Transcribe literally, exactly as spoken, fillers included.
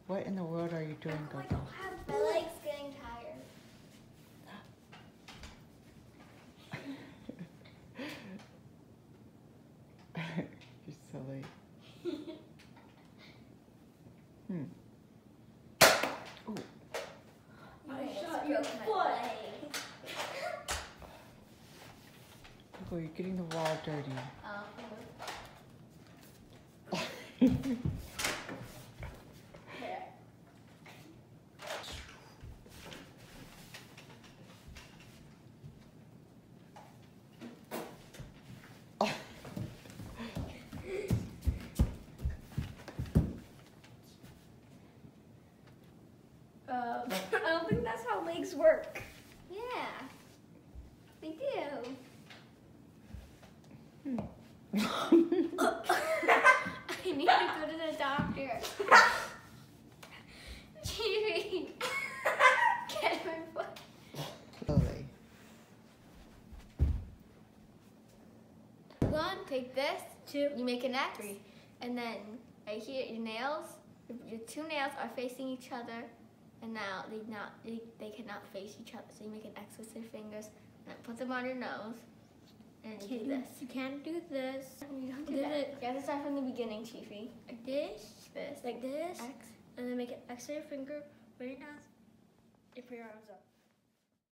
What in the world are you doing, Gogo? I don't have my legs getting tired. You're silly. hmm. Ooh. I shot your foot. Gogo, you're getting the wall dirty. Oh. Um, I don't think that's how legs work. Yeah, they do. Hmm. I need to go to the doctor. Cheery. Get my foot. Slowly. One, take this. Two. You make an X. Three. And then right here, your nails, your two nails are facing each other. And now they not they, they cannot face each other. So you make an X with your fingers and put them on your nose. And you do this. You can't do this. You don't do this. That. You have to start from the beginning, Chiefy. Like this, this, like this, X, and then make an X on your finger, put your nose, and put your arms up.